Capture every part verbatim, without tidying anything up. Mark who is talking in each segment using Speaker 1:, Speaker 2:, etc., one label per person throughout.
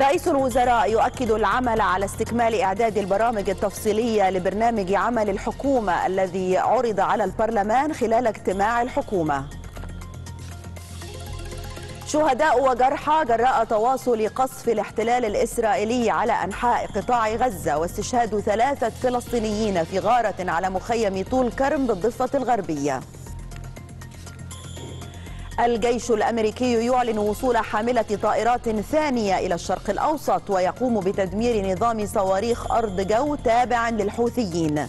Speaker 1: رئيس الوزراء يؤكد العمل على استكمال إعداد البرامج التفصيلية لبرنامج عمل الحكومة الذي عرض على البرلمان خلال اجتماع الحكومة. شهداء وجرحى جراء تواصل قصف الاحتلال الإسرائيلي على أنحاء قطاع غزة واستشهاد ثلاثة فلسطينيين في غارة على مخيم طول كرم بالضفة الغربية. الجيش الأمريكي يعلن وصول حاملة طائرات ثانية إلى الشرق الأوسط ويقوم بتدمير نظام صواريخ أرض جو تابع للحوثيين.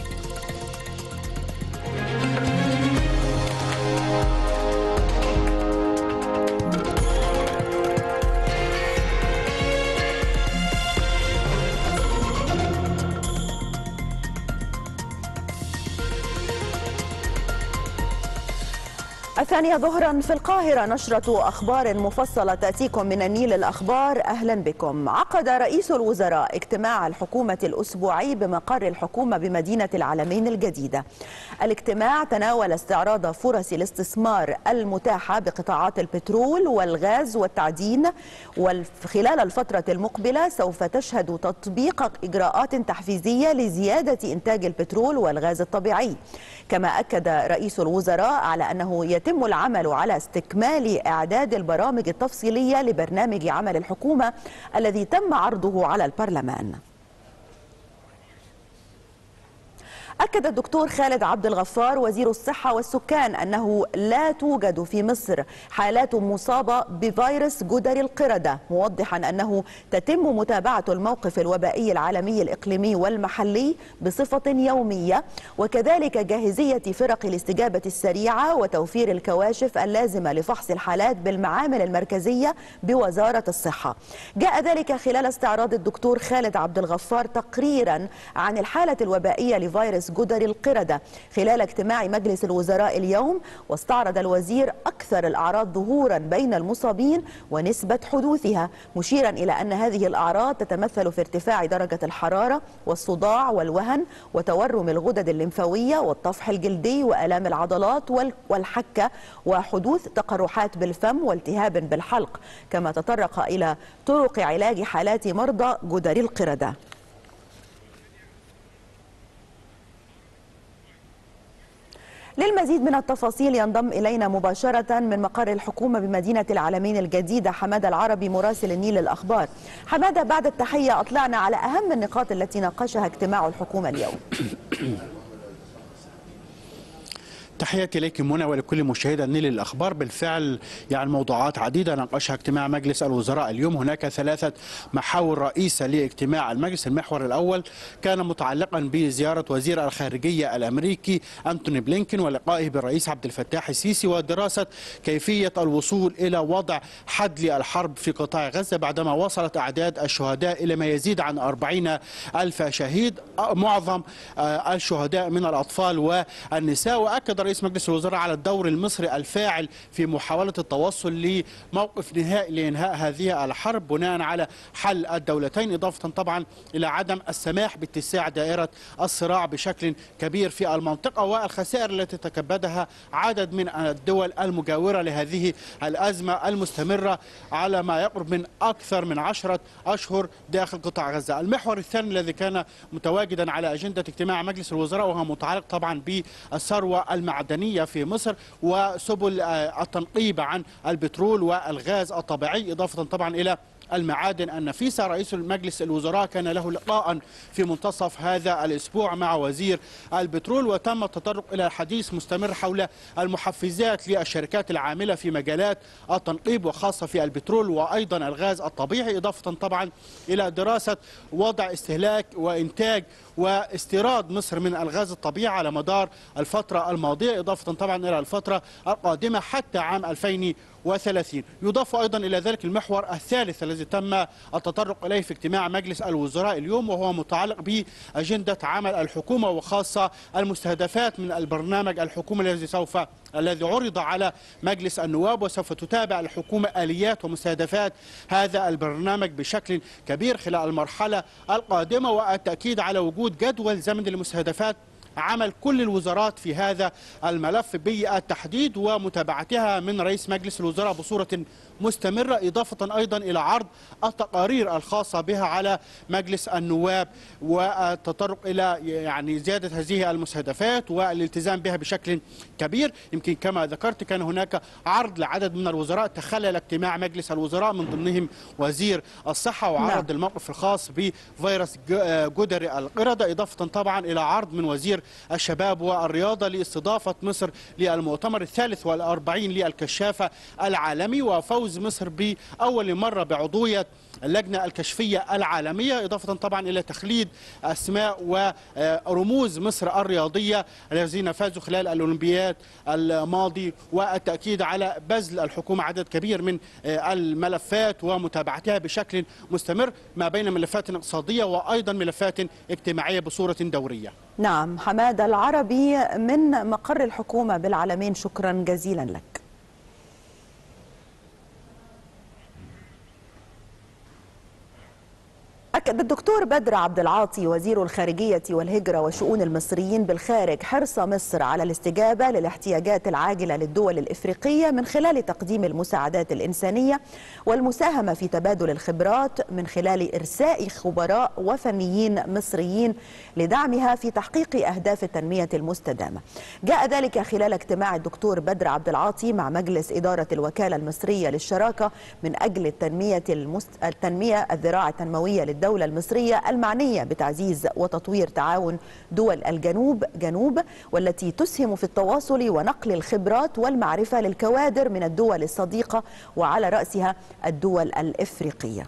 Speaker 1: الثانية ظهرا في القاهرة، نشرة أخبار مفصلة تأتيكم من النيل الأخبار. أهلا بكم. عقد رئيس الوزراء اجتماع الحكومة الأسبوعي بمقر الحكومة بمدينة العلمين الجديدة. الاجتماع تناول استعراض فرص الاستثمار المتاحة بقطاعات البترول والغاز والتعدين، وخلال الفترة المقبلة سوف تشهد تطبيق إجراءات تحفيزية لزيادة إنتاج البترول والغاز الطبيعي. كما أكد رئيس الوزراء على أنه يتم العمل على استكمال إعداد البرامج التفصيلية لبرنامج عمل الحكومة الذي تم عرضه على البرلمان. أكد الدكتور خالد عبد الغفار وزير الصحة والسكان أنه لا توجد في مصر حالات مصابة بفيروس جدري القردة، موضحا أنه تتم متابعة الموقف الوبائي العالمي الإقليمي والمحلي بصفة يومية، وكذلك جاهزية فرق الاستجابة السريعة وتوفير الكواشف اللازمة لفحص الحالات بالمعامل المركزية بوزارة الصحة. جاء ذلك خلال استعراض الدكتور خالد عبد الغفار تقريرا عن الحالة الوبائية لفيروس جدري القردة خلال اجتماع مجلس الوزراء اليوم، واستعرض الوزير أكثر الأعراض ظهورا بين المصابين ونسبة حدوثها، مشيرا إلى أن هذه الأعراض تتمثل في ارتفاع درجة الحرارة والصداع والوهن وتورم الغدد الليمفاوية والطفح الجلدي وآلام العضلات والحكة وحدوث تقرحات بالفم والتهاب بالحلق. كما تطرق إلى طرق علاج حالات مرضى جدري القردة. للمزيد من التفاصيل ينضم إلينا مباشرة من مقر الحكومة بمدينة العلمين الجديدة حمادة العربي مراسل النيل الأخبار. حمادة، بعد التحية أطلعنا على أهم النقاط التي ناقشها اجتماع الحكومة اليوم.
Speaker 2: تحياتي لك منى ولكل مشاهدي النيل الأخبار. بالفعل يعني موضوعات عديدة ناقشها اجتماع مجلس الوزراء اليوم. هناك ثلاثة محاور رئيسة لاجتماع المجلس. المحور الأول كان متعلقا بزيارة وزير الخارجية الأمريكي أنتوني بلينكين ولقائه بالرئيس عبد الفتاح السيسي ودراسة كيفية الوصول إلى وضع حد للحرب في قطاع غزة بعدما وصلت أعداد الشهداء إلى ما يزيد عن أربعين ألف شهيد، معظم الشهداء من الأطفال والنساء. وأكد رئيس مجلس الوزراء على الدور المصري الفاعل في محاولة التوصل لموقف نهائي لإنهاء هذه الحرب بناء على حل الدولتين، إضافة طبعا إلى عدم السماح باتساع دائرة الصراع بشكل كبير في المنطقة والخسائر التي تكبدها عدد من الدول المجاورة لهذه الأزمة المستمرة على ما يقرب من أكثر من عشرة أشهر داخل قطاع غزة. المحور الثاني الذي كان متواجدا على أجندة اجتماع مجلس الوزراء وهو متعلق طبعا بالثروة المعدنية في مصر وسبل التنقيب عن البترول والغاز الطبيعي، إضافة طبعا إلى المعادن النفيسة. رئيس المجلس الوزراء كان له لقاء في منتصف هذا الأسبوع مع وزير البترول، وتم التطرق إلى الحديث مستمر حول المحفزات للشركات العاملة في مجالات التنقيب وخاصة في البترول وأيضا الغاز الطبيعي، إضافة طبعا إلى دراسة وضع استهلاك وإنتاج واستيراد مصر من الغاز الطبيعي على مدار الفترة الماضية، إضافة طبعا إلى الفترة القادمة حتى عام ألفين وثلاثين. يضاف أيضا إلى ذلك المحور الثالث الذي تم التطرق إليه في اجتماع مجلس الوزراء اليوم وهو متعلق بأجندة عمل الحكومة وخاصة المستهدفات من البرنامج الحكومي الذي سوف الذي عرض على مجلس النواب، وسوف تتابع الحكومة آليات ومستهدفات هذا البرنامج بشكل كبير خلال المرحلة القادمة، والتأكيد على وجود جدول زمني لمستهدفات عمل كل الوزارات في هذا الملف بالتحديد ومتابعتها من رئيس مجلس الوزراء بصورة مستمرة، إضافة أيضا إلى عرض التقارير الخاصة بها على مجلس النواب والتطرق إلى يعني زيادة هذه المستهدفات والالتزام بها بشكل كبير. يمكن كما ذكرت كان هناك عرض لعدد من الوزراء تخلل اجتماع مجلس الوزراء من ضمنهم وزير الصحة، وعرض نعم. الموقف الخاص بفيروس جدري القردة، إضافة طبعا إلى عرض من وزير الشباب والرياضة لاستضافة مصر للمؤتمر الثالث والأربعين للكشافة العالمي، وفوز مصر بأول مرة بعضوية اللجنة الكشفية العالمية، إضافة طبعا إلى تخليد أسماء ورموز مصر الرياضية الذين فازوا خلال الأولمبياد الماضي، والتأكيد على بذل الحكومة عدد كبير من الملفات ومتابعتها بشكل مستمر ما بين ملفات اقتصادية وأيضا ملفات اجتماعية بصورة دورية.
Speaker 1: نعم، حمادة العربي من مقر الحكومة بالعلمين، شكرا جزيلا لك. أكد الدكتور بدر عبد العاطي وزير الخارجية والهجرة وشؤون المصريين بالخارج حرص مصر على الاستجابة للاحتياجات العاجلة للدول الإفريقية من خلال تقديم المساعدات الإنسانية والمساهمة في تبادل الخبرات من خلال إرساء خبراء وفنيين مصريين لدعمها في تحقيق أهداف التنمية المستدامة. جاء ذلك خلال اجتماع الدكتور بدر عبد العاطي مع مجلس إدارة الوكالة المصرية للشراكة من أجل التنمية المست... التنمية الذراع التنموية للدولة الدولة المصرية المعنية بتعزيز وتطوير تعاون دول الجنوب جنوب والتي تسهم في التواصل ونقل الخبرات والمعرفة للكوادر من الدول الصديقة وعلى رأسها الدول الإفريقية.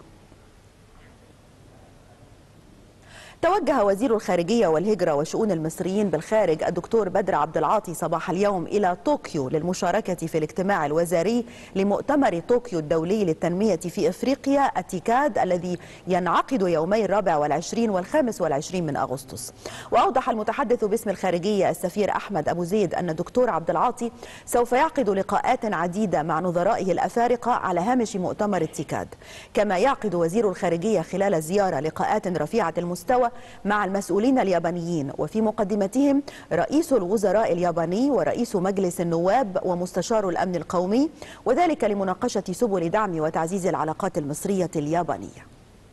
Speaker 1: توجه وزير الخارجية والهجرة وشؤون المصريين بالخارج الدكتور بدر عبد العاطي صباح اليوم إلى طوكيو للمشاركة في الاجتماع الوزاري لمؤتمر طوكيو الدولي للتنمية في إفريقيا التيكاد الذي ينعقد يومي الرابع والعشرين والخامس والعشرين من أغسطس. وأوضح المتحدث باسم الخارجية السفير أحمد أبو زيد أن الدكتور عبد العاطي سوف يعقد لقاءات عديدة مع نظرائه الأفارقة على هامش مؤتمر التيكاد، كما يعقد وزير الخارجية خلال الزيارة لقاءات رفيعة المستوى مع المسؤولين اليابانيين وفي مقدمتهم رئيس الوزراء الياباني ورئيس مجلس النواب ومستشار الأمن القومي، وذلك لمناقشة سبل دعم وتعزيز العلاقات المصرية اليابانية.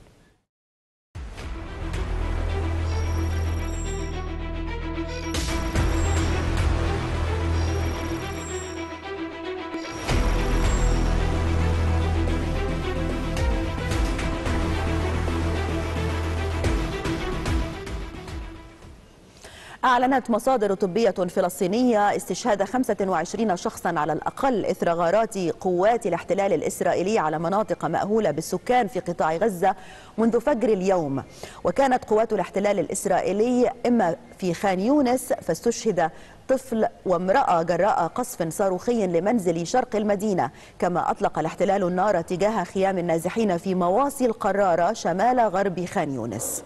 Speaker 1: أعلنت مصادر طبية فلسطينية استشهاد خمسة وعشرين شخصا على الأقل إثر غارات قوات الاحتلال الإسرائيلي على مناطق مأهولة بالسكان في قطاع غزة منذ فجر اليوم. وكانت قوات الاحتلال الإسرائيلي إما في خان يونس فاستشهد طفل وامرأة جراء قصف صاروخي لمنزل شرق المدينة، كما أطلق الاحتلال النار تجاه خيام النازحين في مواصي القرارة شمال غرب خان يونس.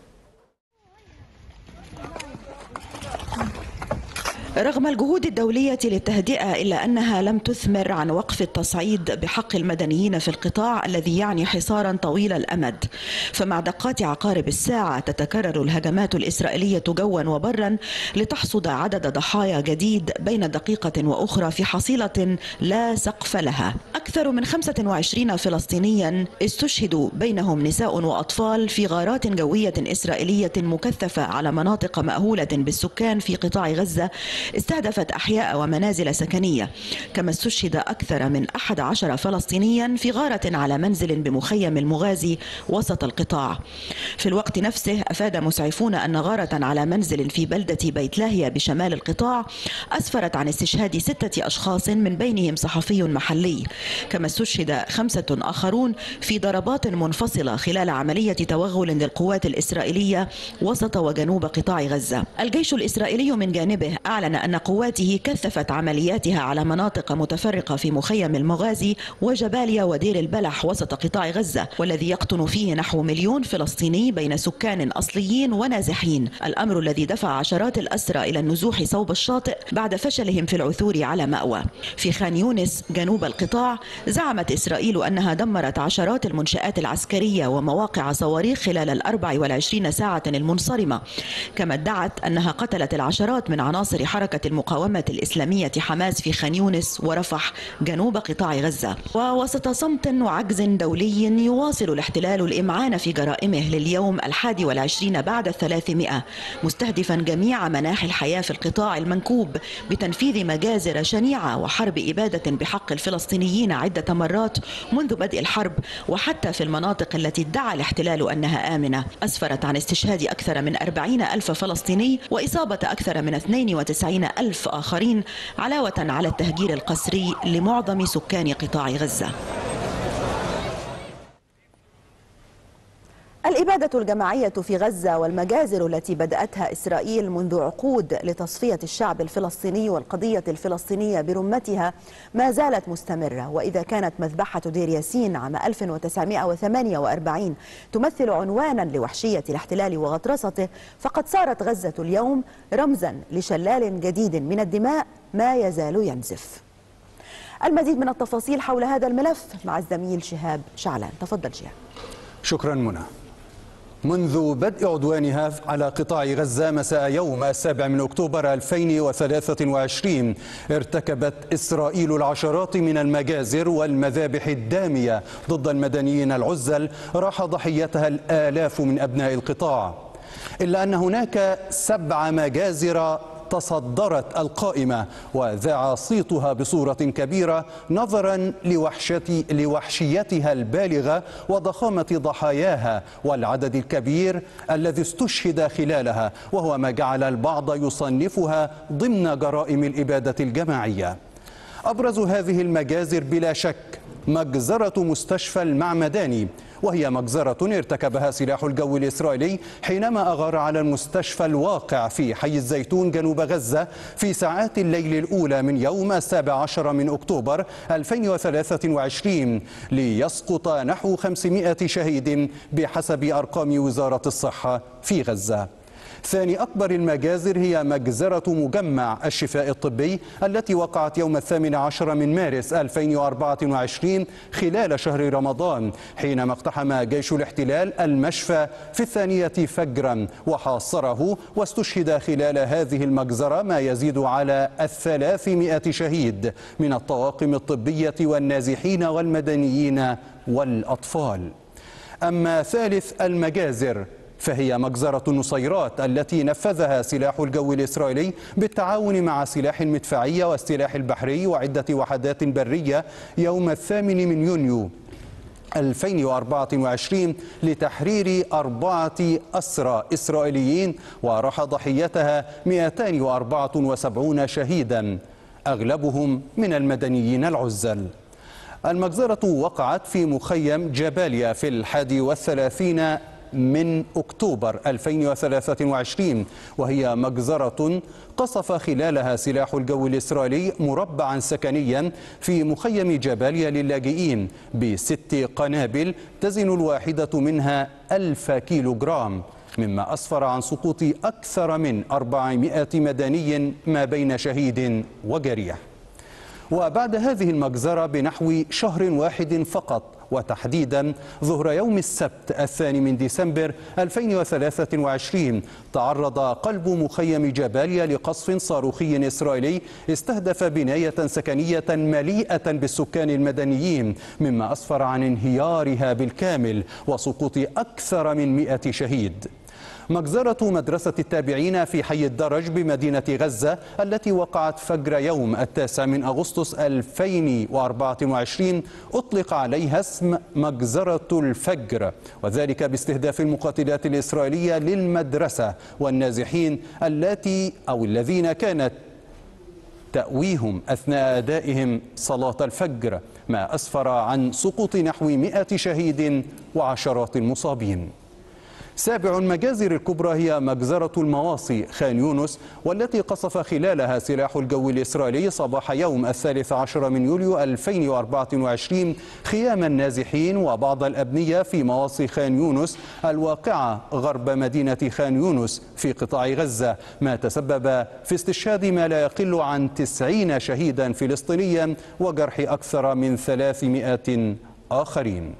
Speaker 1: رغم الجهود الدولية للتهدئة إلا أنها لم تثمر عن وقف التصعيد بحق المدنيين في القطاع الذي يعني حصارا طويل الأمد. فمع دقات عقارب الساعة تتكرر الهجمات الإسرائيلية جوا وبرا لتحصد عدد ضحايا جديد بين دقيقة وأخرى في حصيلة لا سقف لها. أكثر من خمسة وعشرين فلسطينيا استشهدوا بينهم نساء وأطفال في غارات جوية إسرائيلية مكثفة على مناطق مأهولة بالسكان في قطاع غزة استهدفت أحياء ومنازل سكنية. كما استشهد أكثر من أحد عشر فلسطينيا في غارة على منزل بمخيم المغازي وسط القطاع. في الوقت نفسه أفاد مسعفون أن غارة على منزل في بلدة بيت لاهيا بشمال القطاع أسفرت عن استشهاد ستة أشخاص من بينهم صحفي محلي. كما استشهد خمسة آخرون في ضربات منفصلة خلال عملية توغل للقوات الإسرائيلية وسط وجنوب قطاع غزة. الجيش الإسرائيلي من جانبه أعلن أن قواته كثفت عملياتها على مناطق متفرقة في مخيم المغازي وجباليا ودير البلح وسط قطاع غزة، والذي يقطن فيه نحو مليون فلسطيني بين سكان أصليين ونازحين، الأمر الذي دفع عشرات الأسرى إلى النزوح صوب الشاطئ بعد فشلهم في العثور على مأوى. في خان يونس جنوب القطاع زعمت إسرائيل أنها دمرت عشرات المنشآت العسكرية ومواقع صواريخ خلال الأربع والعشرين ساعة المنصرمة، كما ادعت أنها قتلت العشرات من عناصر حركة حركة المقاومة الإسلامية حماس في خان يونس ورفح جنوب قطاع غزة. ووسط صمت وعجز دولي يواصل الاحتلال الإمعان في جرائمه لليوم الحادي والعشرين بعد الثلاثمائة، مستهدفا جميع مناحي الحياة في القطاع المنكوب بتنفيذ مجازر شنيعة وحرب إبادة بحق الفلسطينيين عدة مرات منذ بدء الحرب، وحتى في المناطق التي ادعى الاحتلال أنها آمنة. أسفرت عن استشهاد أكثر من أربعين ألف فلسطيني وإصابة أكثر من اثنين وتسعين ألف آخرين، علاوة على التهجير القسري لمعظم سكان قطاع غزة. الإبادة الجماعية في غزة والمجازر التي بدأتها إسرائيل منذ عقود لتصفية الشعب الفلسطيني والقضية الفلسطينية برمتها ما زالت مستمرة. وإذا كانت مذبحة دير ياسين عام ألف وتسعمائة وثمانية وأربعين تمثل عنوانا لوحشية الاحتلال وغطرسته، فقد صارت غزة اليوم رمزا لشلال جديد من الدماء ما يزال ينزف. المزيد من التفاصيل حول هذا الملف مع الزميل شهاب شعلان. تفضل شهاب.
Speaker 3: شكرا منى. منذ بدء عدوانها على قطاع غزة مساء يوم السابع من أكتوبر ألفين وثلاثة وعشرين ارتكبت إسرائيل العشرات من المجازر والمذابح الدامية ضد المدنيين العزل راح ضحيتها الآلاف من أبناء القطاع، إلا أن هناك سبع مجازر تصدرت القائمة وذاع صيتها بصورة كبيرة نظرا لوحشة لوحشيتها البالغة وضخامة ضحاياها والعدد الكبير الذي استشهد خلالها، وهو ما جعل البعض يصنفها ضمن جرائم الإبادة الجماعية. أبرز هذه المجازر بلا شك مجزرة مستشفى المعمداني، وهي مجزرة ارتكبها سلاح الجو الإسرائيلي حينما أغار على المستشفى الواقع في حي الزيتون جنوب غزة في ساعات الليل الأولى من يوم السابع عشر من أكتوبر ألفين وثلاثة وعشرين ليسقط نحو خمسمائة شهيد بحسب أرقام وزارة الصحة في غزة. ثاني أكبر المجازر هي مجزرة مجمع الشفاء الطبي التي وقعت يوم الثامن عشر من مارس ألفين وأربعة وعشرين خلال شهر رمضان، حينما اقتحم جيش الاحتلال المشفى في الثانية فجرا وحاصره، واستشهد خلال هذه المجزرة ما يزيد على الثلاثمائة شهيد من الطواقم الطبية والنازحين والمدنيين والأطفال. أما ثالث المجازر فهي مجزرة النصيرات التي نفذها سلاح الجو الإسرائيلي بالتعاون مع سلاح المدفعية والسلاح البحري وعدة وحدات برية يوم الثامن من يونيو ألفين وأربعة وعشرين لتحرير أربعة أسرى إسرائيليين، وراح ضحيتها مئتين وأربعة وسبعين شهيدا أغلبهم من المدنيين العزل. المجزرة وقعت في مخيم جباليا في الحادي والثلاثين من أكتوبر ألفين وثلاثة وعشرين، وهي مجزرة قصف خلالها سلاح الجو الإسرائيلي مربعا سكنيا في مخيم جباليا للاجئين بست قنابل تزن الواحدة منها ألف كيلو جرام، مما أسفر عن سقوط أكثر من أربعمائة مدني ما بين شهيد وجريح. وبعد هذه المجزرة بنحو شهر واحد فقط، وتحديدا ظهر يوم السبت الثاني من ديسمبر ألفين وثلاثة وعشرين، تعرض قلب مخيم جباليا لقصف صاروخي إسرائيلي استهدف بناية سكنية مليئة بالسكان المدنيين، مما أسفر عن انهيارها بالكامل وسقوط أكثر من مئة شهيد. مجزرة مدرسة التابعين في حي الدرج بمدينة غزة التي وقعت فجر يوم التاسع من أغسطس ألفين وأربعة وعشرين أطلق عليها اسم مجزرة الفجر، وذلك باستهداف المقاتلات الإسرائيلية للمدرسة والنازحين التي أو الذين كانت تأويهم أثناء أدائهم صلاة الفجر، ما أسفر عن سقوط نحو مئة شهيد وعشرات المصابين. سابع المجازر الكبرى هي مجزرة المواصي خان يونس، والتي قصف خلالها سلاح الجو الإسرائيلي صباح يوم الثالث عشر من يوليو ألفين وأربعة وعشرين خيام النازحين وبعض الأبنية في مواصي خان يونس الواقعة غرب مدينة خان يونس في قطاع غزة، ما تسبب في استشهاد ما لا يقل عن تسعين شهيدا فلسطينيا وجرح أكثر من ثلاثمائة آخرين.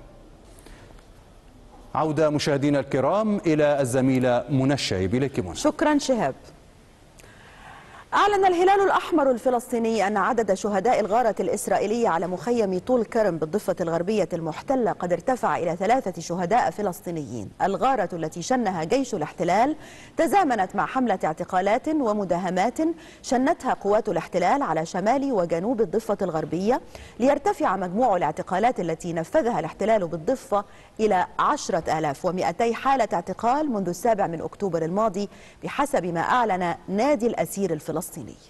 Speaker 3: عودة مشاهدينا الكرام إلى الزميلة منى الشايب. إليك منى.
Speaker 1: شكرا شهاب. أعلن الهلال الأحمر الفلسطيني أن عدد شهداء الغارة الإسرائيلية على مخيم طول كرم بالضفة الغربية المحتلة قد ارتفع إلى ثلاثة شهداء فلسطينيين. الغارة التي شنها جيش الاحتلال تزامنت مع حملة اعتقالات ومداهمات شنتها قوات الاحتلال على شمال وجنوب الضفة الغربية، ليرتفع مجموع الاعتقالات التي نفذها الاحتلال بالضفة إلى عشرة آلاف ومئتي حالة اعتقال منذ السابع من أكتوبر الماضي، بحسب ما أعلن نادي الأسير الفلسطيني.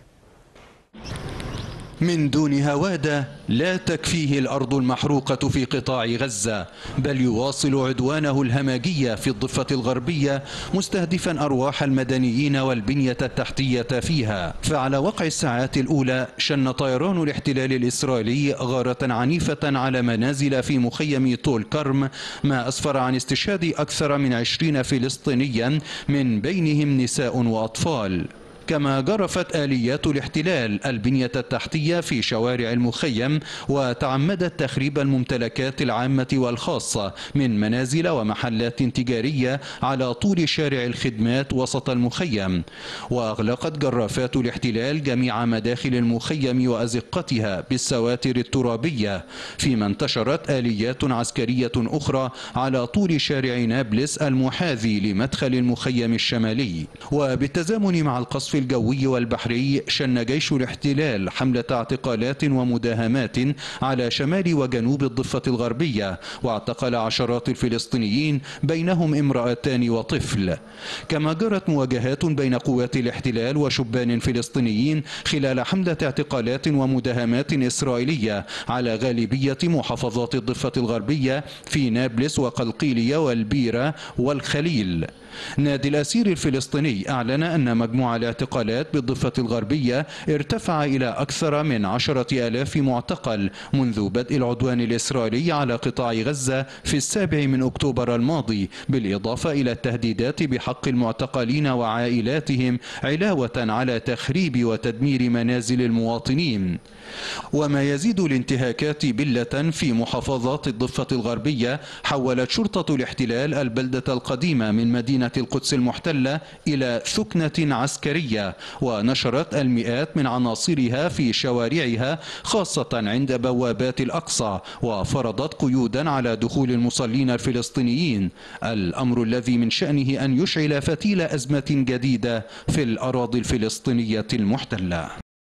Speaker 3: من دون هوادة لا تكفيه الأرض المحروقة في قطاع غزة، بل يواصل عدوانه الهمجي في الضفة الغربية مستهدفا أرواح المدنيين والبنية التحتية فيها. فعلى وقع الساعات الأولى شن طيران الاحتلال الإسرائيلي غارة عنيفة على منازل في مخيم طول كرم، ما أسفر عن استشهاد أكثر من عشرين فلسطينيا من بينهم نساء وأطفال. كما جرفت آليات الاحتلال البنية التحتية في شوارع المخيم، وتعمدت تخريب الممتلكات العامة والخاصة من منازل ومحلات تجارية على طول شارع الخدمات وسط المخيم. وأغلقت جرافات الاحتلال جميع مداخل المخيم وأزقتها بالسواتر الترابية، فيما انتشرت آليات عسكرية أخرى على طول شارع نابلس المحاذي لمدخل المخيم الشمالي. وبالتزامن مع القصف الجوي والبحري شن جيش الاحتلال حملة اعتقالات ومداهمات على شمال وجنوب الضفة الغربية، واعتقل عشرات الفلسطينيين بينهم امرأتان وطفل. كما جرت مواجهات بين قوات الاحتلال وشبان فلسطينيين خلال حملة اعتقالات ومداهمات إسرائيلية على غالبية محافظات الضفة الغربية في نابلس وقلقيلية والبيرة والخليل. نادي الأسير الفلسطيني أعلن أن مجموع الاعتقالات بالضفة الغربية ارتفع إلى أكثر من عشرة آلاف معتقل منذ بدء العدوان الإسرائيلي على قطاع غزة في السابع من أكتوبر الماضي، بالإضافة إلى التهديدات بحق المعتقلين وعائلاتهم علاوة على تخريب وتدمير منازل المواطنين. وما يزيد الانتهاكات بلة في محافظات الضفة الغربية، حولت شرطة الاحتلال البلدة القديمة من مدينة القدس المحتلة إلى ثكنة عسكرية، ونشرت المئات من عناصرها في شوارعها خاصة عند بوابات الأقصى، وفرضت قيودا على دخول المصلين الفلسطينيين، الأمر الذي من شأنه أن يشعل فتيل أزمة جديدة في الأراضي الفلسطينية المحتلة.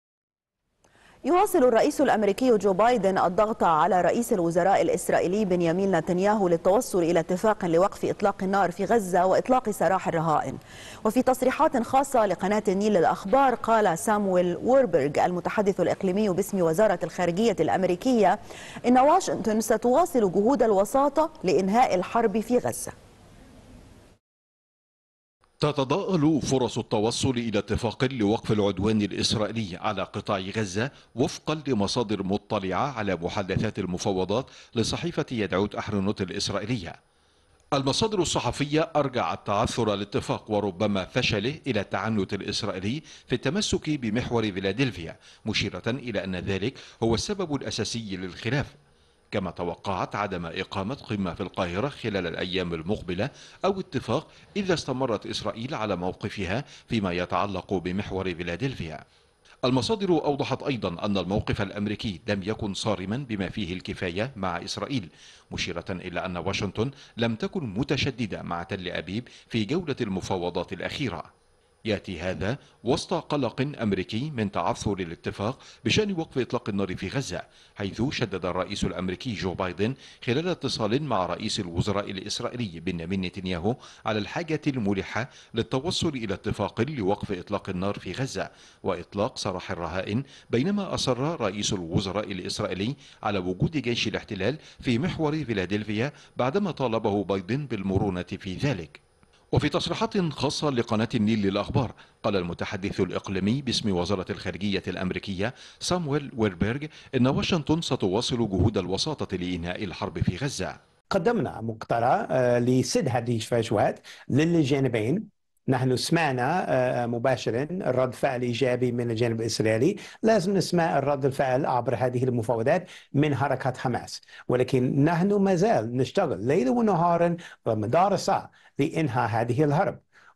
Speaker 1: يواصل الرئيس الأمريكي جو بايدن الضغط على رئيس الوزراء الإسرائيلي بنيامين نتنياهو للتوصل إلى اتفاق لوقف إطلاق النار في غزة وإطلاق سراح الرهائن. وفي تصريحات خاصة لقناة النيل للأخبار، قال سامويل ووربرغ المتحدث الإقليمي باسم وزارة الخارجية الأمريكية إن واشنطن ستواصل جهود الوساطة لإنهاء الحرب في غزة.
Speaker 4: تتضاءل فرص التوصل إلى اتفاق لوقف العدوان الإسرائيلي على قطاع غزة وفقا لمصادر مطلعة على محادثات المفاوضات لصحيفة يدعوت أحرنوت الإسرائيلية. المصادر الصحفية أرجعت تعثر الاتفاق وربما فشله إلى التعنت الإسرائيلي في التمسك بمحور فيلادلفيا، مشيرة إلى أن ذلك هو السبب الأساسي للخلاف. كما توقعت عدم إقامة قمة في القاهرة خلال الأيام المقبلة أو اتفاق إذا استمرت إسرائيل على موقفها فيما يتعلق بمحور فيلادلفيا. المصادر أوضحت أيضا أن الموقف الأمريكي لم يكن صارما بما فيه الكفاية مع إسرائيل، مشيرة إلى أن واشنطن لم تكن متشددة مع تل أبيب في جولة المفاوضات الأخيرة. يأتي هذا وسط قلق أمريكي من تعثر الاتفاق بشأن وقف إطلاق النار في غزة، حيث شدد الرئيس الأمريكي جو بايدن خلال اتصال مع رئيس الوزراء الإسرائيلي بنيامين نتنياهو على الحاجة الملحة للتوصل إلى اتفاق لوقف إطلاق النار في غزة وإطلاق سراح الرهائن، بينما أصر رئيس الوزراء الإسرائيلي على وجود جيش الاحتلال في محور فيلادلفيا بعدما طالبه بايدن بالمرونة في ذلك. وفي تصريحات خاصة لقناة النيل للأخبار، قال المتحدث الإقليمي باسم وزارة الخارجية الأمريكية سامويل ويربرغ إن واشنطن ستواصل جهود الوساطة لإنهاء الحرب في غزة.
Speaker 5: قدمنا مقترح لسد هذه الفجوات للجانبين. نحن سمعنا مباشرا الرد فعل إيجابي من الجانب الإسرائيلي، لازم نسمع الرد الفعل عبر هذه المفاوضات من حركة حماس، ولكن نحن ما زال نشتغل ليلا ونهارا ومدار الساعة لإنهاء هذه الحرب.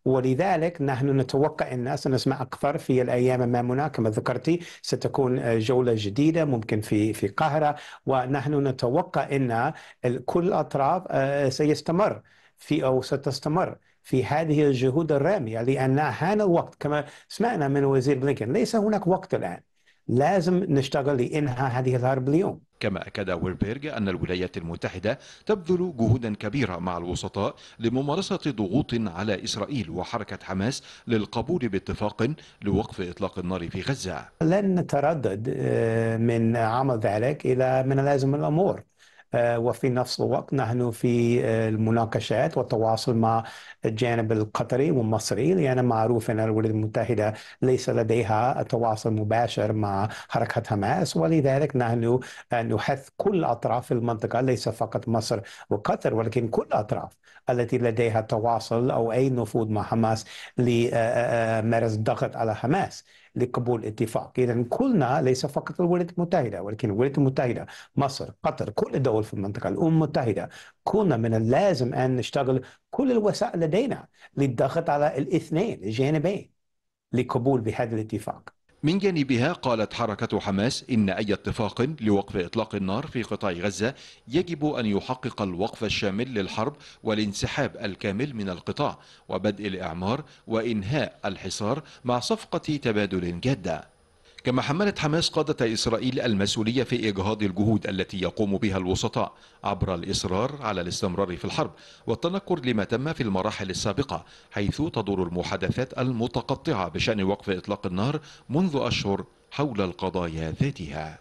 Speaker 5: ولذلك نحن نتوقع أن سنسمع أكثر في الأيام أمامنا. كما ذكرتي ستكون جولة جديدة ممكن في في القاهرة، ونحن نتوقع أن كل الأطراف سيستمر في أو ستستمر في هذه الجهود الرامية، لأن حان الوقت كما سمعنا من وزير بلينكن. ليس هناك وقت الآن، لازم نشتغل لإنهاء هذه الحرب اليوم.
Speaker 4: كما أكد ويربيرغ أن الولايات المتحدة تبذل جهودا كبيرة مع الوسطاء لممارسة ضغوط على إسرائيل وحركة حماس للقبول باتفاق لوقف إطلاق النار في غزة.
Speaker 5: لن نتردد من عمل ذلك إلى من لازم الأمور، وفي نفس الوقت نحن في المناقشات والتواصل مع الجانب القطري والمصري، لأن معروف أن الولايات المتحدة ليس لديها تواصل مباشر مع حركة حماس، ولذلك نحن نحث كل أطراف المنطقة، ليس فقط مصر وقطر ولكن كل الأطراف التي لديها تواصل أو أي نفوذ مع حماس لمارس ضغط على حماس لقبول اتفاق. إذا كلنا ليس فقط الولايات المتحدة ولكن الولايات المتحدة، مصر، قطر، كل الدول في المنطقة، الأمم المتحدة، كنا من اللازم أن نشتغل كل الوسائل لدينا للضغط على الاثنين الجانبين لقبول بهذا الاتفاق.
Speaker 4: من جانبها قالت حركة حماس إن أي اتفاق لوقف إطلاق النار في قطاع غزة يجب أن يحقق الوقف الشامل للحرب والانسحاب الكامل من القطاع وبدء الإعمار وإنهاء الحصار مع صفقة تبادل جادة. كما حملت حماس قادة إسرائيل المسؤولية في إجهاض الجهود التي يقوم بها الوسطاء عبر الإصرار على الاستمرار في الحرب والتنكر لما تم في المراحل السابقة، حيث تدور المحادثات المتقطعة بشأن وقف إطلاق النار منذ أشهر حول القضايا ذاتها.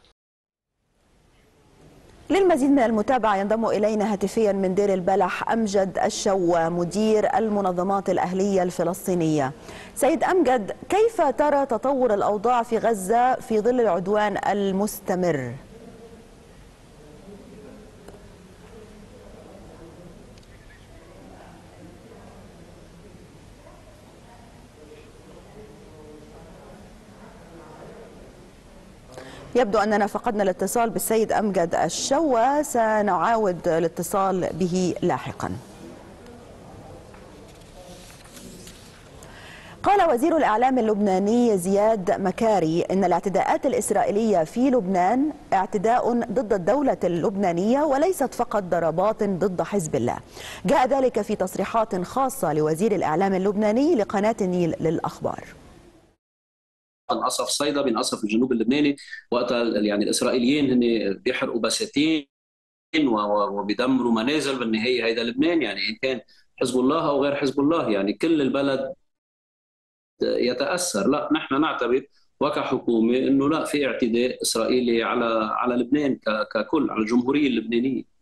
Speaker 1: للمزيد من المتابعة ينضم إلينا هاتفيا من دير البلح أمجد الشوا مدير المنظمات الأهلية الفلسطينية. سيد أمجد، كيف ترى تطور الأوضاع في غزة في ظل العدوان المستمر؟ يبدو أننا فقدنا الاتصال بالسيد أمجد الشوا، سنعاود الاتصال به لاحقا. قال وزير الإعلام اللبناني زياد مكاري إن الاعتداءات الإسرائيلية في لبنان اعتداء ضد الدولة اللبنانية وليست فقط ضربات ضد حزب الله. جاء ذلك في تصريحات خاصة لوزير الإعلام اللبناني لقناة النيل للأخبار.
Speaker 6: انقصف صيدا بينقصف الجنوب اللبناني وقتها يعني الاسرائيليين هن بيحرقوا بساتين وبيدمروا منازل، بالنهايه هيدا لبنان، يعني ان كان حزب الله او غير حزب الله يعني كل البلد يتاثر. لا، نحن نعتبر وكحكومه انه لا، في اعتداء اسرائيلي على على لبنان ككل، على الجمهوريه اللبنانيه.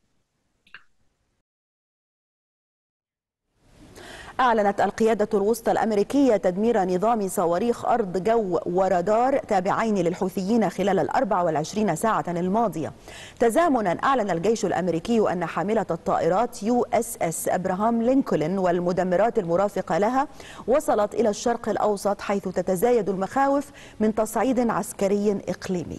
Speaker 1: أعلنت القيادة الوسطى الأمريكية تدمير نظام صواريخ أرض جو ورادار تابعين للحوثيين خلال الأربع والعشرين ساعة الماضية. تزامنا أعلن الجيش الأمريكي أن حاملة الطائرات يو اس اس أبراهام لينكولن والمدمرات المرافقة لها وصلت إلى الشرق الأوسط، حيث تتزايد المخاوف من تصعيد عسكري إقليمي.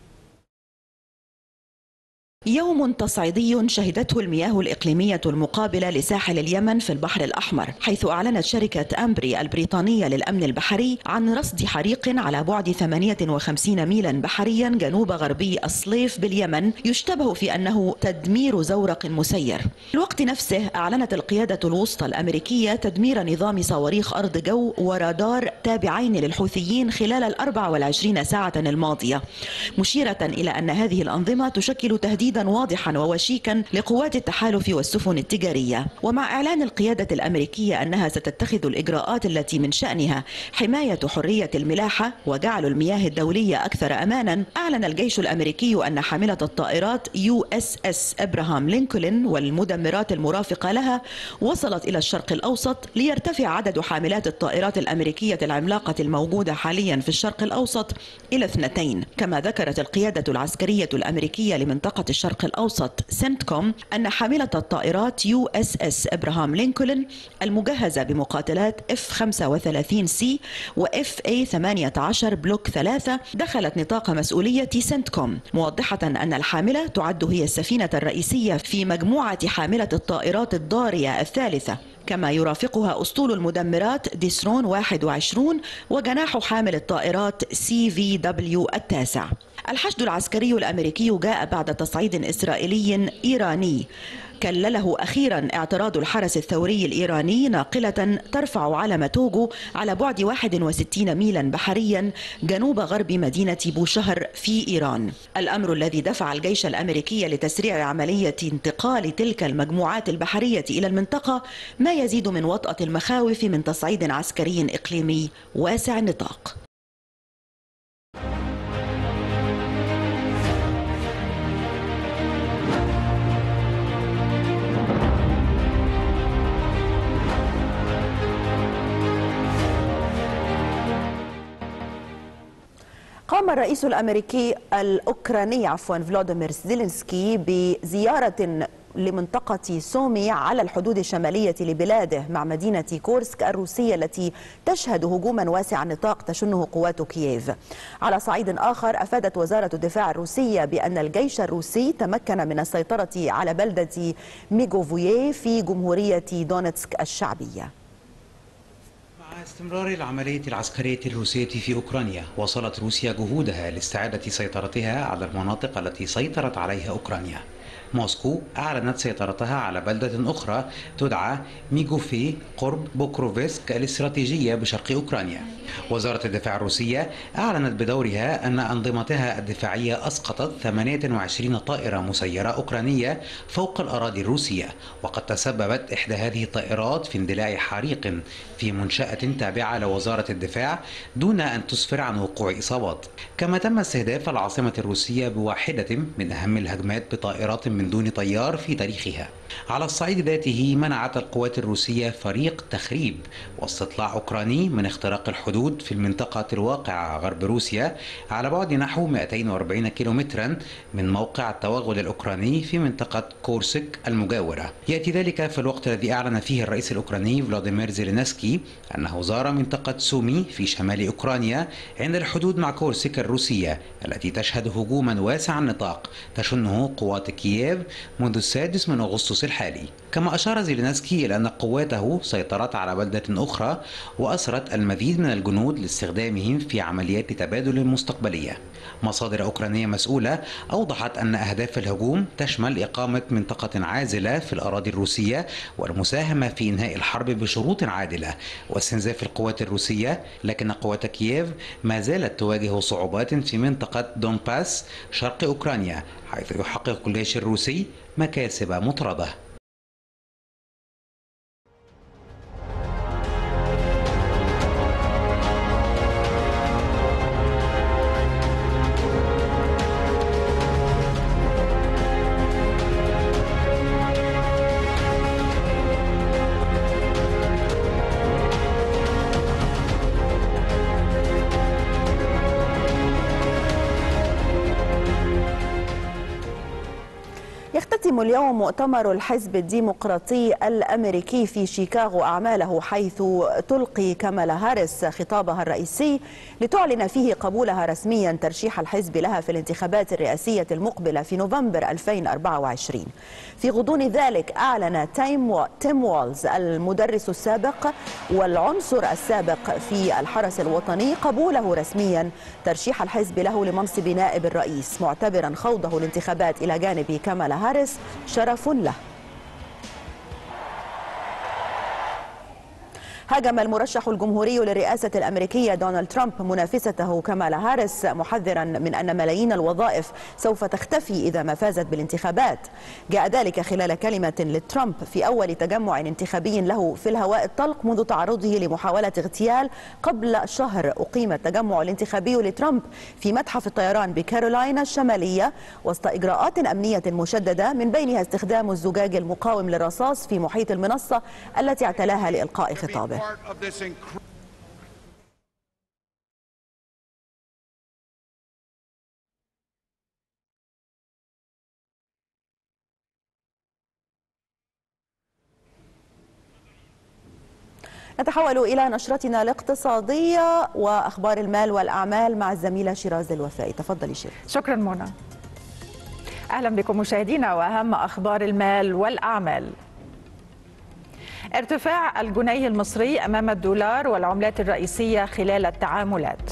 Speaker 1: يوم تصعيدي شهدته المياه الإقليمية المقابلة لساحل اليمن في البحر الأحمر، حيث أعلنت شركة أمبري البريطانية للأمن البحري عن رصد حريق على بعد ثمانية وخمسين ميلا بحريا جنوب غربي الصليف باليمن، يشتبه في أنه تدمير زورق مسير. في الوقت نفسه أعلنت القيادة الوسطى الأمريكية تدمير نظام صواريخ أرض جو ورادار تابعين للحوثيين خلال الأربع والعشرين ساعة الماضية، مشيرة إلى أن هذه الأنظمة تشكل تهديدا واضحا ووشيكا لقوات التحالف والسفن التجارية. ومع إعلان القيادة الأمريكية أنها ستتخذ الإجراءات التي من شأنها حماية حرية الملاحة وجعل المياه الدولية أكثر أمانا، أعلن الجيش الأمريكي أن حاملة الطائرات يو اس اس أبراهام لينكولن والمدمرات المرافقة لها وصلت إلى الشرق الأوسط، ليرتفع عدد حاملات الطائرات الأمريكية العملاقة الموجودة حاليا في الشرق الأوسط إلى اثنتين. كما ذكرت القيادة العسكرية الأمريكية لمنطقة الشرق الأوسط سنتكوم أن حاملة الطائرات يو اس اس أبراهام لينكولن المجهزة بمقاتلات اف خمسة وثلاثين سي و اف اي ثمانية عشر بلوك ثلاثة دخلت نطاق مسؤولية سنتكوم، موضحة أن الحاملة تعد هي السفينة الرئيسية في مجموعة حاملة الطائرات الضارية الثالثة. كما يرافقها أسطول المدمرات ديسرون واحد وعشرين وجناح حامل الطائرات سي في دبليو التاسع. الحشد العسكري الأمريكي جاء بعد تصعيد إسرائيلي إيراني كلله أخيرا اعتراض الحرس الثوري الإيراني ناقلة ترفع علم توغو على بعد واحد وستين ميلا بحريا جنوب غرب مدينة بوشهر في إيران، الأمر الذي دفع الجيش الأمريكي لتسريع عملية انتقال تلك المجموعات البحرية إلى المنطقة، ما يزيد من وطأة المخاوف من تصعيد عسكري إقليمي واسع النطاق. قام الرئيس الأمريكي الأوكراني عفوا فلاديمير زيلينسكي بزيارة لمنطقة سومي على الحدود الشمالية لبلاده مع مدينة كورسك الروسية التي تشهد هجوما واسع النطاق تشنه قوات كييف. على صعيد آخر، أفادت وزارة الدفاع الروسية بأن الجيش الروسي تمكن من السيطرة على بلدة ميغوفويه في جمهورية دونيتسك الشعبية.
Speaker 7: مع استمرار العملية العسكرية الروسية في أوكرانيا، واصلت روسيا جهودها لاستعادة سيطرتها على المناطق التي سيطرت عليها أوكرانيا. موسكو أعلنت سيطرتها على بلدة أخرى تدعى ميغوفي قرب بوكروفسك الاستراتيجية بشرق أوكرانيا. وزارة الدفاع الروسية أعلنت بدورها أن أنظمتها الدفاعية أسقطت ثمانية وعشرين طائرة مسيرة أوكرانية فوق الأراضي الروسية، وقد تسببت إحدى هذه الطائرات في اندلاع حريق في منشأة تابعة لوزارة الدفاع دون أن تسفر عن وقوع إصابات. كما تم استهداف العاصمة الروسية بواحدة من أهم الهجمات بطائرات من دون طيار في تاريخها. على الصعيد ذاته، منعت القوات الروسية فريق تخريب واستطلاع أوكراني من اختراق الحدود في المنطقة الواقعة غرب روسيا على بعد نحو مئتين وأربعين كيلومترا من موقع التوغل الأوكراني في منطقة كورسك المجاورة. يأتي ذلك في الوقت الذي أعلن فيه الرئيس الأوكراني فلاديمير زيلينسكي أنه زار منطقة سومي في شمال أوكرانيا عند الحدود مع كورسك الروسية التي تشهد هجوما واسع النطاق تشنه قوات كييف منذ السادس من أغسطس الحالي. كما أشار زيلينسكي إلى أن قواته سيطرت على بلدة أخرى وأسرت المزيد من الجنود لاستخدامهم في عمليات تبادل مستقبلية. مصادر أوكرانية مسؤولة أوضحت أن أهداف الهجوم تشمل إقامة منطقة عازلة في الأراضي الروسية والمساهمة في إنهاء الحرب بشروط عادلة واستنزاف القوات الروسية، لكن قوات كييف ما زالت تواجه صعوبات في منطقة دونباس شرق أوكرانيا، حيث يحقق الجيش الروسي مكاسب مطردة.
Speaker 1: يختتم اليوم مؤتمر الحزب الديمقراطي الأمريكي في شيكاغو أعماله، حيث تلقي كامالا هاريس خطابها الرئيسي لتعلن فيه قبولها رسميا ترشيح الحزب لها في الانتخابات الرئاسية المقبلة في نوفمبر ألفين وأربعة وعشرين. في غضون ذلك أعلن تيم والز المدرس السابق والعنصر السابق في الحرس الوطني قبوله رسميا ترشيح الحزب له لمنصب نائب الرئيس، معتبرا خوضه الانتخابات إلى جانب كامالا هاريس شرف له. هاجم المرشح الجمهوري للرئاسة الأمريكية دونالد ترامب منافسته كامالا هاريس، محذرا من أن ملايين الوظائف سوف تختفي إذا ما فازت بالانتخابات. جاء ذلك خلال كلمة لترامب في أول تجمع انتخابي له في الهواء الطلق منذ تعرضه لمحاولة اغتيال قبل شهر. أقيم التجمع الانتخابي لترامب في متحف الطيران بكارولاينا الشمالية وسط إجراءات أمنية مشددة، من بينها استخدام الزجاج المقاوم للرصاص في محيط المنصة التي اعتلاها لإلقاء خطابه. نتحول إلى نشرتنا الاقتصادية وأخبار المال والأعمال مع الزميلة شيراز الوفائي. تفضلي شيراز.
Speaker 8: شكرا منى. أهلا بكم مشاهدينا وأهم أخبار المال والأعمال. ارتفاع الجنيه المصري أمام الدولار والعملات الرئيسية خلال التعاملات.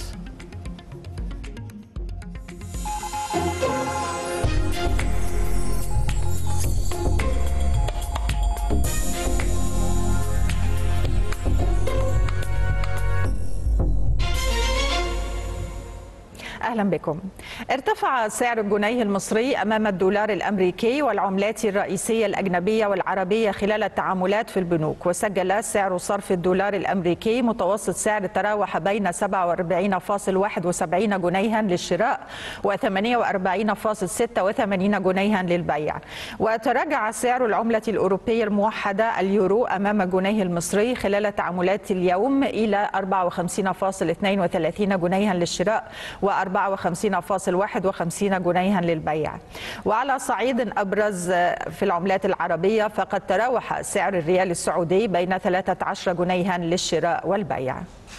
Speaker 8: أهلا بكم. ارتفع سعر الجنيه المصري أمام الدولار الأمريكي والعملات الرئيسية الأجنبية والعربية خلال التعاملات في البنوك، وسجل سعر صرف الدولار الأمريكي متوسط سعر تراوح بين سبعة وأربعين فاصل واحد وسبعين جنيها للشراء و ثمانية وأربعين فاصل ستة وثمانين جنيها للبيع. وتراجع سعر العملة الأوروبية الموحدة اليورو أمام الجنيه المصري خلال تعاملات اليوم إلى أربعة وخمسين فاصل اثنين وثلاثين جنيها للشراء و أربعة وخمسين فاصل واحد وخمسين جنيها للبيع. وعلى صعيد أبرز في العملات العربية فقد تراوح سعر الريال السعودي بين ثلاثة عشر جنيها للشراء والبيع.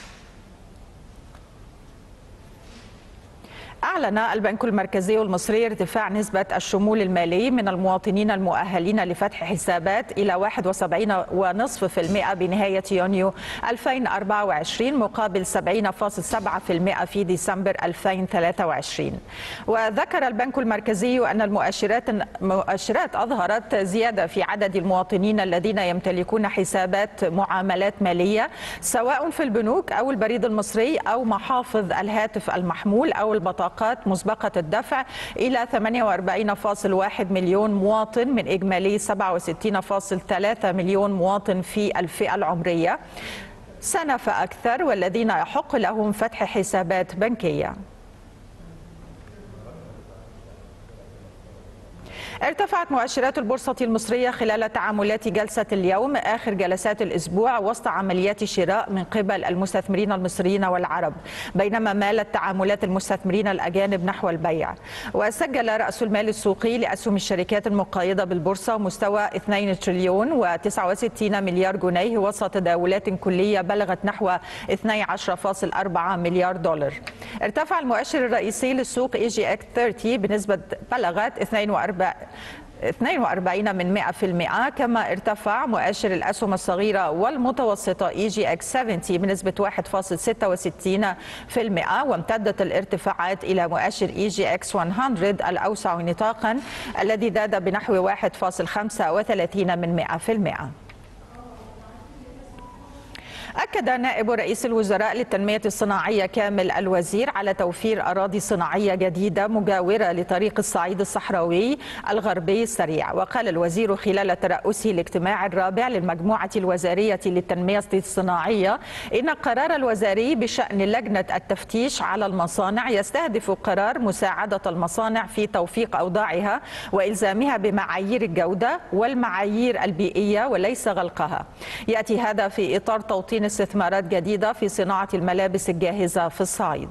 Speaker 8: أعلن البنك المركزي المصري ارتفاع نسبة الشمول المالي من المواطنين المؤهلين لفتح حسابات إلى واحد وسبعين فاصلة خمسة بالمئة بنهاية يونيو ألفين وأربعة وعشرين مقابل سبعين فاصلة سبعة بالمئة في ديسمبر ألفين وثلاثة وعشرين. وذكر البنك المركزي أن المؤشرات المؤشرات أظهرت زيادة في عدد المواطنين الذين يمتلكون حسابات معاملات مالية سواء في البنوك أو البريد المصري أو محافظ الهاتف المحمول أو البطاقة مسبقة الدفع إلى ثمانية وأربعين فاصل واحد مليون مواطن من إجمالي سبعة وستين فاصل ثلاثة مليون مواطن في الفئة العمرية سنة فأكثر والذين يحق لهم فتح حسابات بنكية. ارتفعت مؤشرات البورصة المصرية خلال تعاملات جلسة اليوم آخر جلسات الأسبوع وسط عمليات شراء من قبل المستثمرين المصريين والعرب، بينما مالت تعاملات المستثمرين الأجانب نحو البيع. وسجل رأس المال السوقي لأسهم الشركات المقيدة بالبورصة مستوى اثنين تريليون وتسعة وستين مليار جنيه وسط تداولات كلية بلغت نحو اثني عشر فاصل أربعة مليار دولار. ارتفع المؤشر الرئيسي للسوق إي جي إكس ثلاثين بنسبة بلغت اثنين وأربعين من مئة بالمئة، كما ارتفع مؤشر الأسهم الصغيرة والمتوسطة إي جي إكس سبعين بنسبة واحد فاصل ستة وستين بالمئة، وامتدت الارتفاعات إلى مؤشر إي جي إكس مئة الأوسع نطاقا الذي زاد بنحو واحد فاصل خمسة وثلاثين من مئة بالمئة. أكد نائب رئيس الوزراء للتنمية الصناعية كامل الوزير على توفير أراضي صناعية جديدة مجاورة لطريق الصعيد الصحراوي الغربي السريع. وقال الوزير خلال ترأسه الاجتماع الرابع للمجموعة الوزارية للتنمية الصناعية إن القرار الوزاري بشأن لجنة التفتيش على المصانع يستهدف قرار مساعدة المصانع في توفيق أوضاعها وإلزامها بمعايير الجودة والمعايير البيئية وليس غلقها. يأتي هذا في إطار توطين استثمارات جديدة في صناعة الملابس الجاهزة في الصعيد.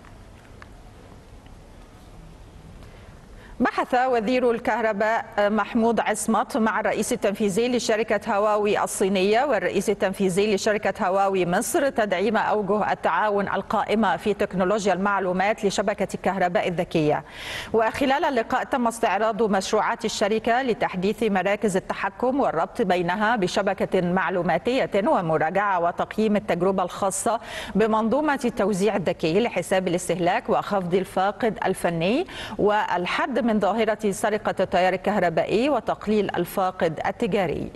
Speaker 8: بحث وزير الكهرباء محمود عصمت مع الرئيس التنفيذي لشركة هواوي الصينية والرئيس التنفيذي لشركة هواوي مصر تدعيم أوجه التعاون القائمة في تكنولوجيا المعلومات لشبكة الكهرباء الذكية. وخلال اللقاء تم استعراض مشروعات الشركة لتحديث مراكز التحكم والربط بينها بشبكة معلوماتية ومراجعة وتقييم التجربة الخاصة بمنظومة التوزيع الذكي لحساب الاستهلاك وخفض الفاقد الفني والحد من ظاهرة سرقة التيار الكهربائي وتقليل الفاقد التجاري.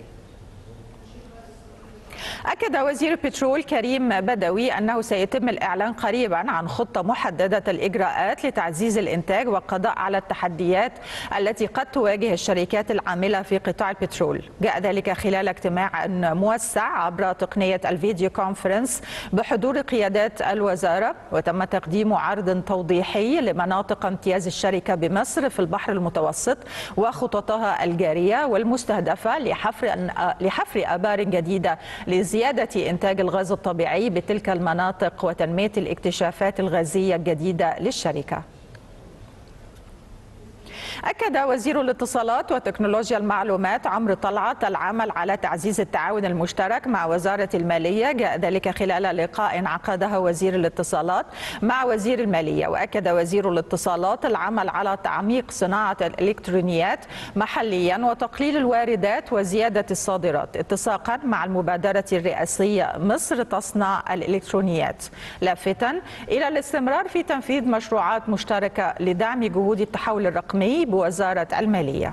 Speaker 8: أكد وزير البترول كريم بدوي أنه سيتم الإعلان قريبا عن خطة محددة الإجراءات لتعزيز الإنتاج والقضاء على التحديات التي قد تواجه الشركات العاملة في قطاع البترول. جاء ذلك خلال اجتماع موسع عبر تقنية الفيديو كونفرنس بحضور قيادات الوزارة، وتم تقديم عرض توضيحي لمناطق امتياز الشركة بمصر في البحر المتوسط وخططها الجارية والمستهدفة لحفر لحفر آبار جديدة لزيادة إنتاج الغاز الطبيعي بتلك المناطق وتنمية الاكتشافات الغازية الجديدة للشركة. أكد وزير الاتصالات وتكنولوجيا المعلومات عمرو طلعت العمل على تعزيز التعاون المشترك مع وزارة المالية، جاء ذلك خلال لقاء عقده وزير الاتصالات مع وزير المالية. وأكد وزير الاتصالات العمل على تعميق صناعة الإلكترونيات محليا وتقليل الواردات وزيادة الصادرات اتساقا مع المبادرة الرئاسية مصر تصنع الإلكترونيات، لافتا إلى الاستمرار في تنفيذ مشروعات مشتركة لدعم جهود التحول الرقمي بوزارة المالية.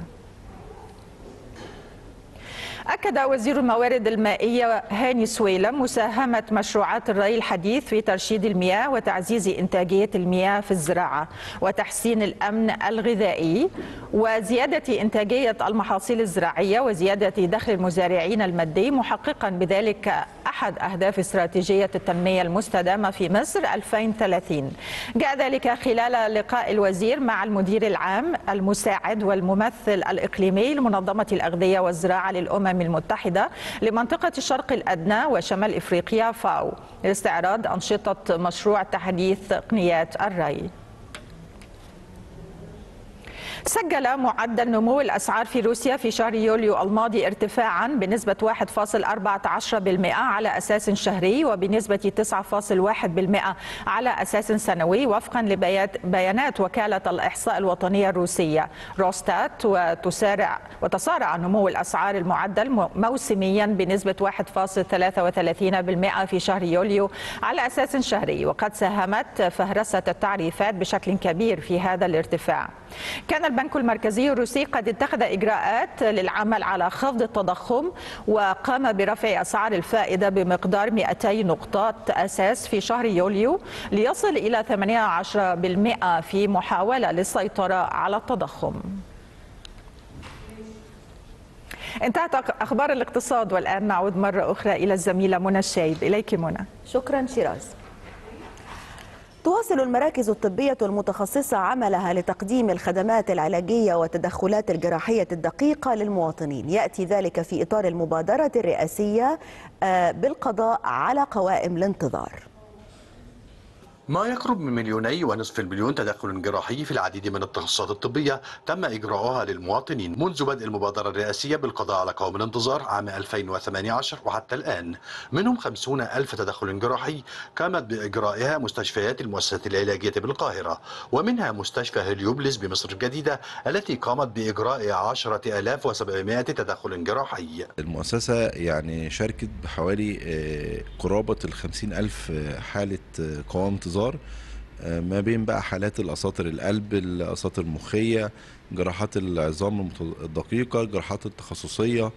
Speaker 8: أكد وزير الموارد المائية هاني سويلم مساهمة مشروعات الري الحديث في ترشيد المياه وتعزيز إنتاجية المياه في الزراعة وتحسين الأمن الغذائي وزيادة إنتاجية المحاصيل الزراعية وزيادة دخل المزارعين المادي، محققا بذلك أحد أهداف استراتيجية التنمية المستدامة في مصر ألفين وثلاثين. جاء ذلك خلال لقاء الوزير مع المدير العام المساعد والممثل الإقليمي لمنظمة الأغذية والزراعة للأمم المتحدة لمنطقة الشرق الأدنى وشمال إفريقيا فاو لاستعراض أنشطة مشروع تحديث تقنيات الري. سجل معدل نمو الأسعار في روسيا في شهر يوليو الماضي ارتفاعا بنسبة واحد فاصلة أربعة عشر بالمئة على أساس شهري وبنسبة تسعة فاصلة واحد بالمئة على أساس سنوي، وفقا لبيانات وكالة الإحصاء الوطنية الروسية روستات. وتسارع وتصارع نمو الأسعار المعدل موسميا بنسبة واحد فاصلة ثلاثة وثلاثين بالمئة في شهر يوليو على أساس شهري، وقد ساهمت فهرسة التعريفات بشكل كبير في هذا الارتفاع. كان البنك المركزي الروسي قد اتخذ إجراءات للعمل على خفض التضخم وقام برفع أسعار الفائدة بمقدار مئتي نقطة أساس في شهر يوليو ليصل إلى ثمانية عشر بالمئة في محاولة للسيطرة على التضخم. انتهت أخبار الاقتصاد، والآن نعود مرة أخرى إلى الزميلة منى الشايب. إليك منى.
Speaker 1: شكرا شيراز. تواصل المراكز الطبية المتخصصة عملها لتقديم الخدمات العلاجية والتدخلات الجراحية الدقيقة للمواطنين، يأتي ذلك في إطار المبادرة الرئاسية بالقضاء على قوائم الانتظار.
Speaker 9: ما يقرب من مليوني ونصف المليون تدخل جراحي في العديد من التخصصات الطبية تم إجراؤها للمواطنين منذ بدء المبادرة الرئاسية بالقضاء على قوائم الانتظار عام ألفين وثمانية عشر وحتى الآن. منهم خمسون ألف تدخل جراحي قامت بإجرائها مستشفيات المؤسسات العلاجية بالقاهرة، ومنها مستشفى هليوبلس بمصر الجديدة التي قامت بإجراء عشرة آلاف وسبعمائة تدخل جراحي.
Speaker 10: المؤسسة يعني شاركت بحوالي قرابة الخمسين ألف حالة قوائم انتظار، ما بين بقى حالات الأساطر القلب، الأساطر المخية، جراحات العظام الدقيقة، جراحات التخصصية،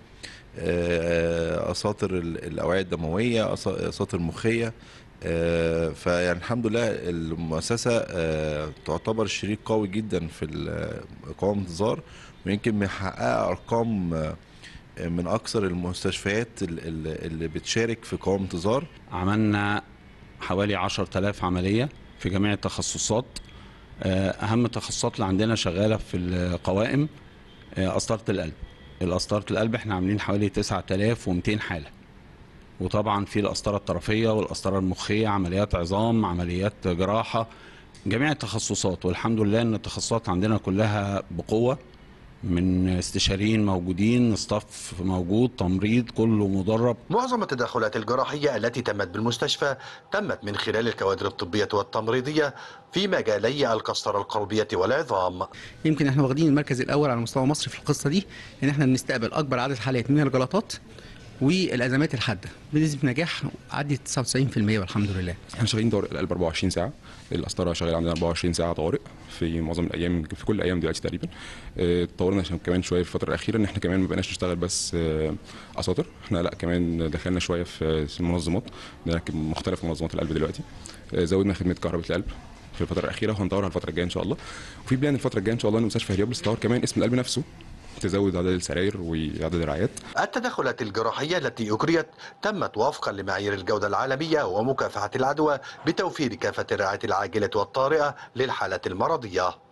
Speaker 10: أساطر الأوعية الدموية، أساطر مخية. فيعني الحمد لله المؤسسة تعتبر شريك قوي جدا في قوائم الانتظار، ويمكن محققة أرقام من أكثر المستشفيات اللي بتشارك في قوائم انتظار.
Speaker 11: عملنا حوالي عشرة آلاف عملية في جميع التخصصات. أهم التخصصات اللي عندنا شغالة في القوائم قسطرة القلب. القسطرة القلب احنا عاملين حوالي تسعة آلاف ومئتين حالة، وطبعا في القسطرة الطرفية والقسطرة المخية، عمليات عظام، عمليات جراحة، جميع التخصصات. والحمد لله ان التخصصات عندنا كلها بقوة، من استشاريين موجودين، ستاف موجود، تمريض كله مدرب.
Speaker 9: معظم التدخلات الجراحية التي تمت بالمستشفى تمت من خلال الكوادر الطبية والتمريضية في مجالي القسطرة القلبية والعظام.
Speaker 12: يمكن احنا واخدين المركز الأول على مستوى مصر في القصة دي، ان احنا بنستقبل أكبر عدد حالات من الجلطات والازمات الحاده بنسبه نجاح عدت تسعة وتسعين بالمئة والحمد لله.
Speaker 13: احنا شغالين طوارئ القلب أربعة وعشرين ساعه، القسطره شغاله عندنا أربعة وعشرين ساعه طوارئ في معظم الايام، في كل الايام دلوقتي تقريبا. اتطورنا كمان شويه في الفتره الاخيره ان احنا كمان ما بقيناش نشتغل بس اساطر، احنا لا كمان دخلنا شويه في المنظمات، نركب مختلف منظمات القلب دلوقتي. زودنا خدمه كهرباء القلب في الفتره الاخيره وهنطورها الفتره الجايه ان شاء الله. وفي بلان الفتره الجايه ان شاء الله ان مستشفى هليوبلس تطور كمان اسم القلب نفسه، تزود عدد السراير وعدد الرعايات.
Speaker 9: التدخلات الجراحية التي أجريت تمت وفقا لمعايير الجودة العالمية ومكافحة العدوى بتوفير كافة الرعاية العاجلة والطارئة للحالات المرضية.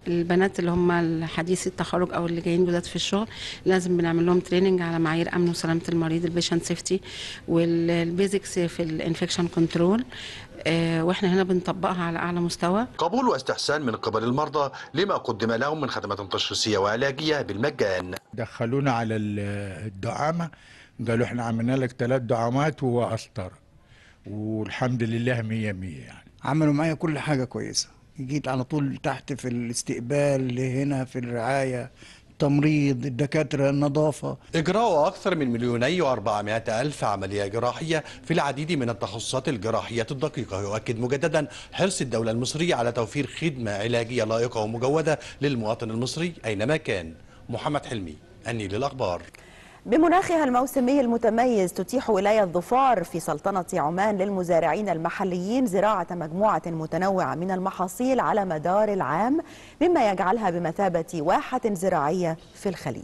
Speaker 14: البنات اللي هم حديثي التخرج او اللي جايين جداد في الشغل لازم بنعمل لهم تريننج على معايير امن وسلامه المريض، البيشنت سيفتي والبيزكس في الانفكشن كنترول، واحنا هنا بنطبقها على اعلى مستوى.
Speaker 9: قبول واستحسان من قبل المرضى لما قدم لهم من خدمات تشخيصيه وعلاجيه بالمجان.
Speaker 15: دخلونا على الدعامه، قالوا احنا عملنا لك ثلاث دعامات وقسطره، والحمد لله مية مية. يعني
Speaker 16: عملوا معايا كل حاجه كويسه، جيت على طول تحت في الاستقبال، هنا في الرعايه، التمريض، الدكاتره، النظافه.
Speaker 9: اجراء اكثر من مليوني واربعمائة الف عمليه جراحيه في العديد من التخصصات الجراحيه الدقيقه، يؤكد مجددا حرص الدوله المصريه على توفير خدمه علاجيه لائقه ومجوده للمواطن المصري اينما كان. محمد حلمي، النيل للاخبار.
Speaker 1: بمناخها الموسمي المتميز تتيح ولاية ظفار في سلطنة عمان للمزارعين المحليين زراعة مجموعة متنوعة من المحاصيل على مدار العام، مما يجعلها بمثابة واحة زراعية في الخليج.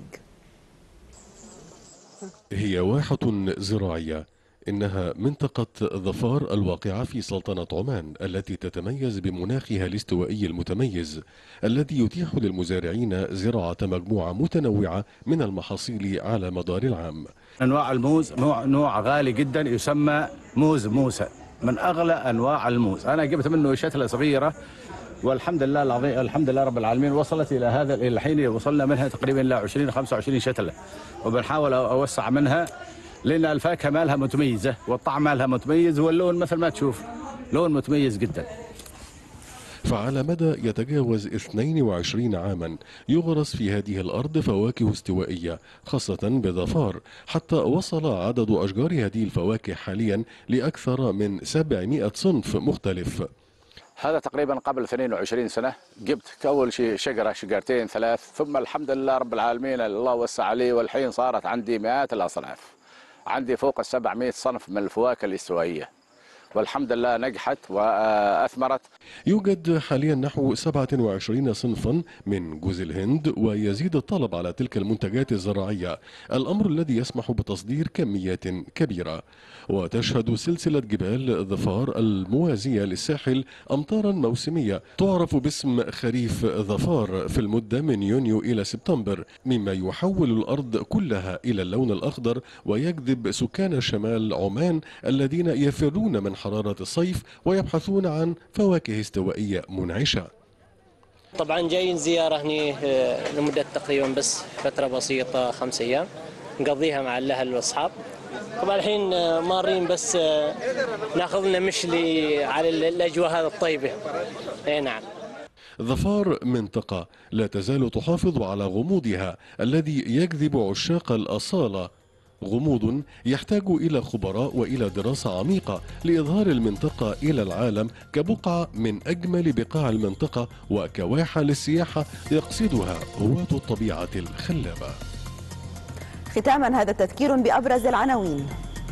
Speaker 17: هي واحة زراعية، إنها منطقة ظفار الواقعة في سلطنة عمان التي تتميز بمناخها الاستوائي المتميز الذي يتيح للمزارعين زراعة مجموعة متنوعة من المحاصيل على مدار العام.
Speaker 18: أنواع الموز نوع, نوع غالي جدا يسمى موز موسى، من أغلى أنواع الموز. أنا جبت منه شتلة صغيرة والحمد لله العظيم، الحمد لله رب العالمين، وصلت إلى هذا إلى الحين وصلنا منها تقريبا إلى عشرين خمسة وعشرين شتلة، وبنحاول أوسع منها لأن الفاكهة مالها متميزة والطعم مالها متميز واللون مثل ما تشوف لون متميز جدا.
Speaker 17: فعلى مدى يتجاوز اثنين وعشرين عاما يغرس في هذه الأرض فواكه استوائية خاصة بظفار، حتى وصل عدد أشجار هذه الفواكه حاليا لأكثر من سبعمائة صنف مختلف.
Speaker 18: هذا تقريبا قبل اثنين وعشرين سنة جبت أول شيء شجرة شجرتين ثلاث، ثم الحمد لله رب العالمين الله وسع علي، والحين صارت عندي مئات الأصناف، عندي فوق السبعمائة صنف من الفواكه الاستوائية، والحمد لله نجحت وأثمرت.
Speaker 17: يوجد حاليا نحو سبعة وعشرين صنفا من جوز الهند، ويزيد الطلب على تلك المنتجات الزراعية، الأمر الذي يسمح بتصدير كميات كبيرة. وتشهد سلسلة جبال ظفار الموازية للساحل أمطارا موسمية تعرف باسم خريف ظفار في المدة من يونيو إلى سبتمبر، مما يحول الأرض كلها إلى اللون الأخضر ويجذب سكان شمال عمان الذين يفرون من حرارة الصيف ويبحثون عن فواكه استوائية منعشة.
Speaker 19: طبعا جايين زيارة هني لمدة تقريبا بس فترة بسيطة، خمس أيام نقضيها مع الأهل والأصحاب. طبعا الحين مارين بس ناخذ لنا مشلي على الأجواء هذه الطيبة. اي نعم.
Speaker 17: ظفار منطقة لا تزال تحافظ على غموضها الذي يجذب عشاق الأصالة، غموض يحتاج إلى خبراء وإلى دراسة عميقة لإظهار المنطقة إلى العالم كبقعة من أجمل بقاع المنطقة وكواحة للسياحة يقصدها هواة الطبيعة الخلابة.
Speaker 1: ختاما هذا التذكير بأبرز العناوين.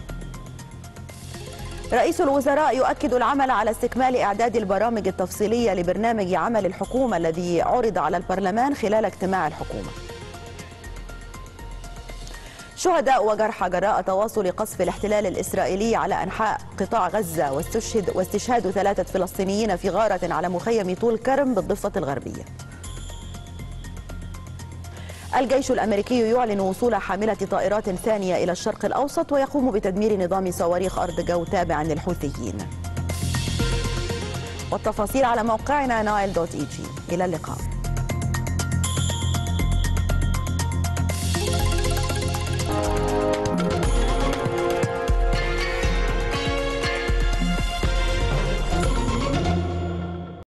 Speaker 1: رئيس الوزراء يؤكد العمل على استكمال إعداد البرامج التفصيلية لبرنامج عمل الحكومة الذي عرض على البرلمان خلال اجتماع الحكومة. شهداء وجرحى جراء تواصل قصف الاحتلال الإسرائيلي على أنحاء قطاع غزة واستشهد واستشهاد ثلاثة فلسطينيين في غارة على مخيم طول كرم بالضفة الغربية. الجيش الأمريكي يعلن وصول حاملة طائرات ثانية إلى الشرق الأوسط ويقوم بتدمير نظام صواريخ أرض جو تابع للحوثيين. والتفاصيل على موقعنا نايل دوت إي جي. إلى اللقاء.